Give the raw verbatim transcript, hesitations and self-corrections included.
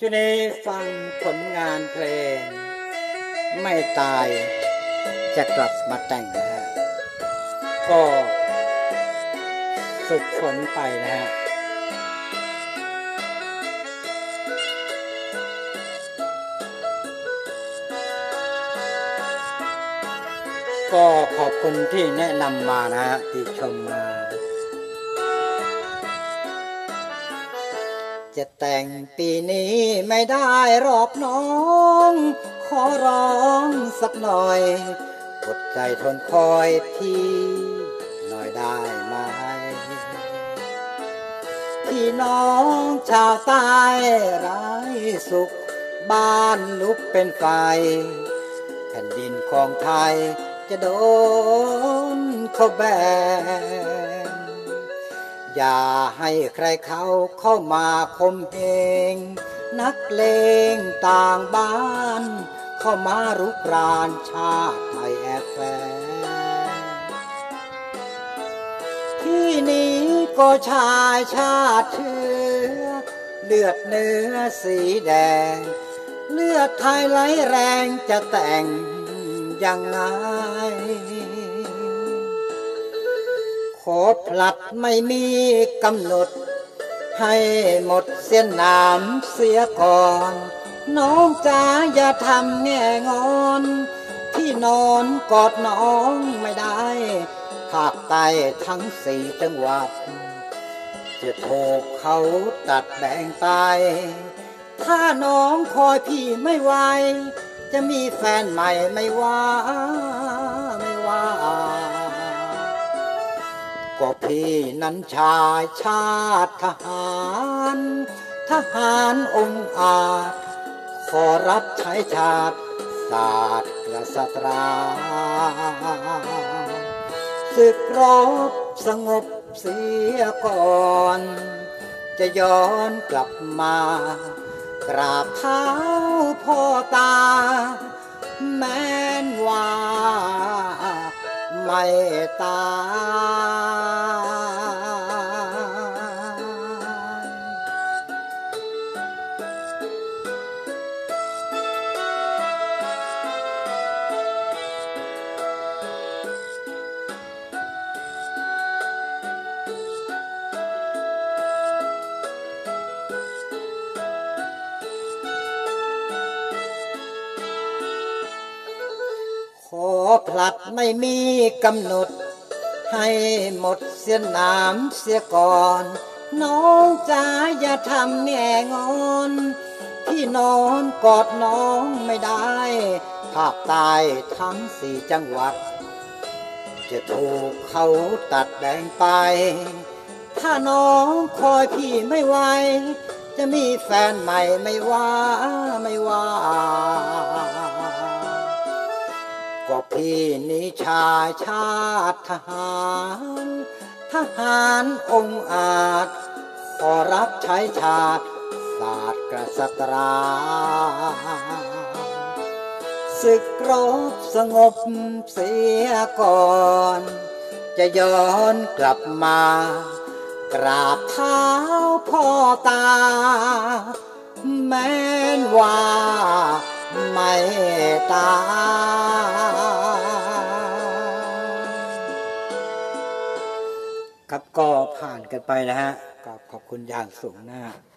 ช่วงนี้ฟังผลงานเพลงไม่ตายจะกลับมาแต่งนะฮะก็ฝึกฝนไปนะฮะก็ขอบคุณที่แนะนำมานะฮะที่ชมมาจะแต่งปีนี้ไม่ได้หรอกน้องขอร้องสักหน่อยอดใจทนคอยพี่หน่อยได้ไหมพี่น้องชาวใต้ไร้สุขบ้านลุกเป็นไฟแผ่นดินของไทยจะโดนเขาแบนอย่าให้ใครเขาเข้ามาคมเหงนักเลงต่างบ้านเข้ามารุกรานชาติไทยแอบแฝงที่นี้ก็ชายชาติเชื้อเลือดเนื้อสีแดงเลือดไทยไหลแรงจะแต่งยังไงขอผลัดไม่มีกำหนดให้หมดเสียหนามเสียก่อนน้องจ๋าอย่าทำแง่งอนที่นอนกอดน้องไม่ได้ภาคใต้ทั้งสี่จังหวัดจะถูกเขาตัดแบ่งไปถ้าน้องคอยพี่ไม่ไหวจะมีแฟนใหม่ไม่ว่าไม่ว่าก็พี่นั้นชายชาติทหารทหารองค์อาจขอรับใช้ชาติศาสตร์กษัตราศึกรบสงบเสียก่อนจะย้อนกลับมากราบเท้าพ่อตาแม้นว่าไม่ตขอผลัดไม่มีกำหนดให้หมดเสียหนามเสียก่อนน้องจ๋าอย่าทำแง่งอนพี่นอนกอดน้องไม่ได้ภาคใต้ทั้งสี่จังหวัดจะถูกเขาตัดแบ่งไปถ้าน้องคอยพี่ไม่ไหวจะมีแฟนใหม่ไม่ว่าไม่ว่าก็พี่นี้ชายชาติทหารทหารองค์อาจขอรับใช้ชาติศาสตร์กษัตราศึกรบสงบเสียก่อนจะย้อนกลับมากราบเท้าพ่อตาแม้นว่าไม่ตายครับก็ผ่านกันไปนะฮะขอบคุณอย่างสูงนะ